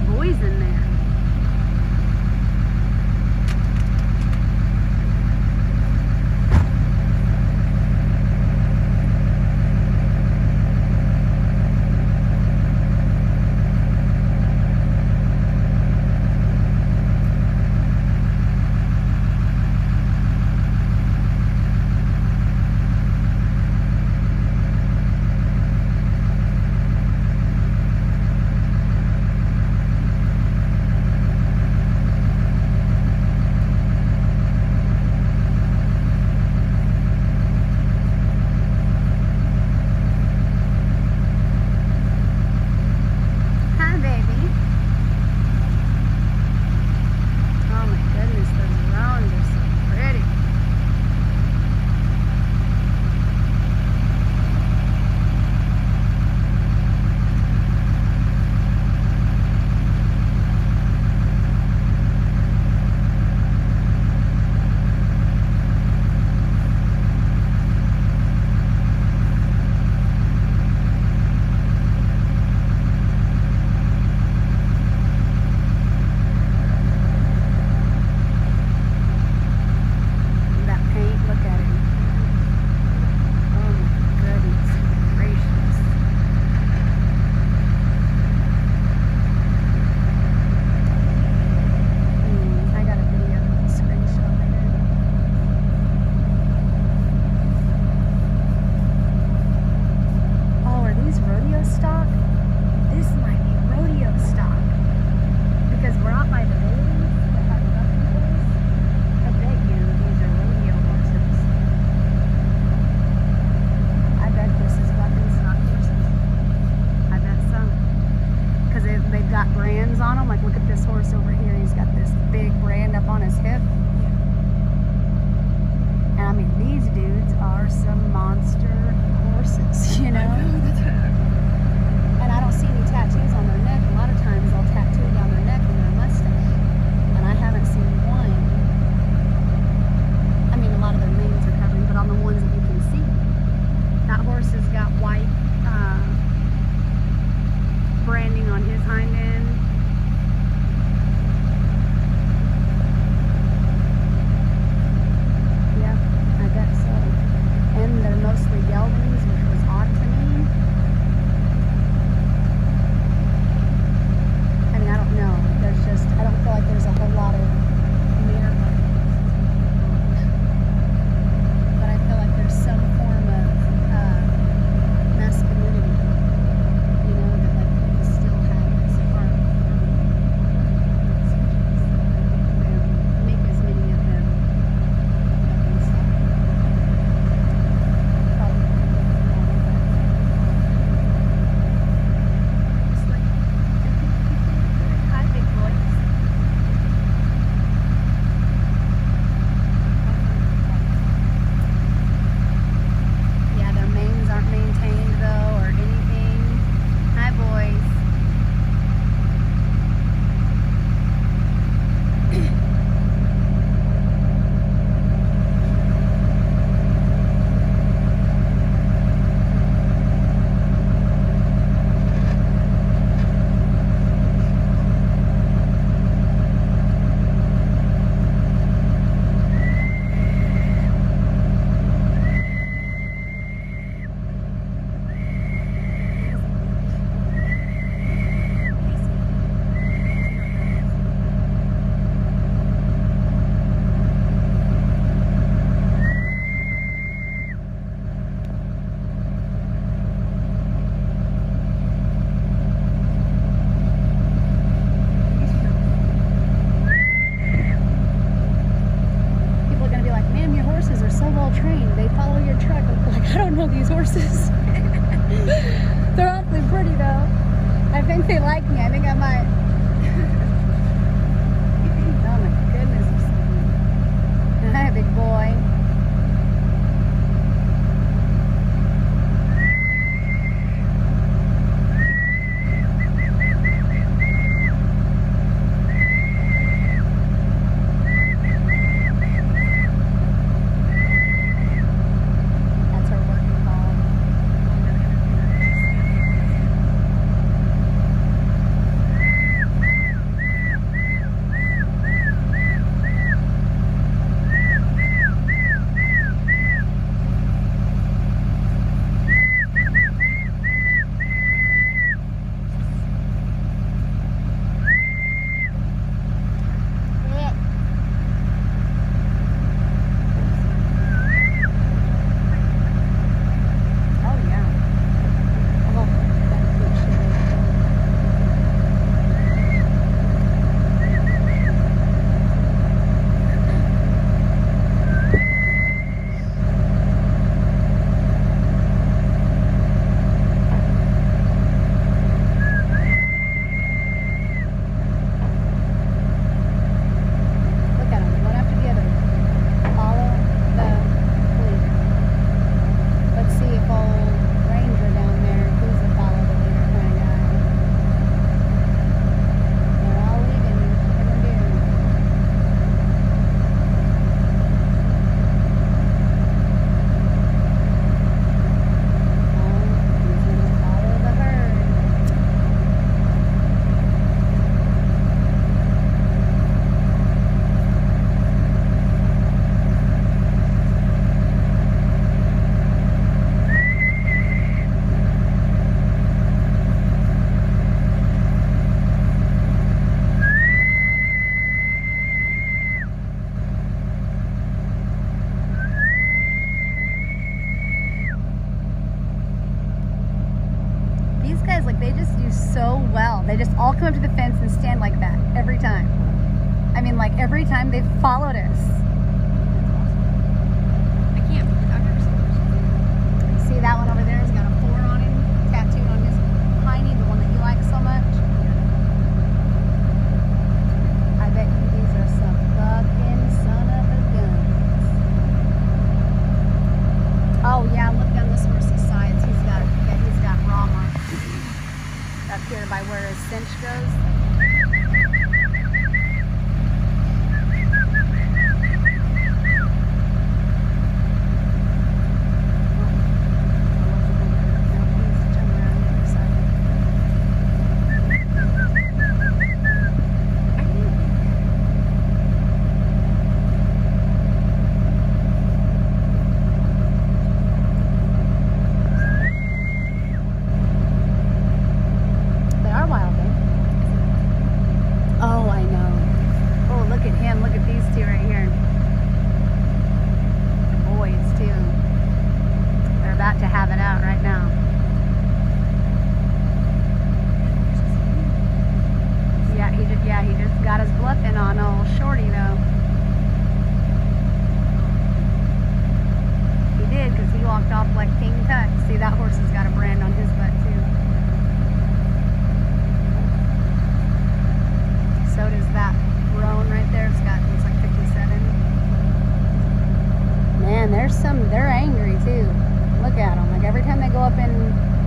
boys in there. all come up to the fence and stand like that every time. I mean, like every time they've followed us. I can't. I've never seen those. See that one over there has got a 4 on him, tattooed on his hiney, the one that you like so much. I bet you these are some fucking son of a guns. Oh yeah, look down this horse's sides. He's got raw marks up here by where his cinch goes. Oh, I know. Oh, look at him. Look at these two right here. The boys, too. They're about to have it out right now. Yeah, he just got his bluffing on old Shorty, though. He did, because he walked off like King Tut. See, that horse has got a brand on his butt, too. So does that roan right there. It's like 57. Man, they're angry too. Look at them. Like every time they go up in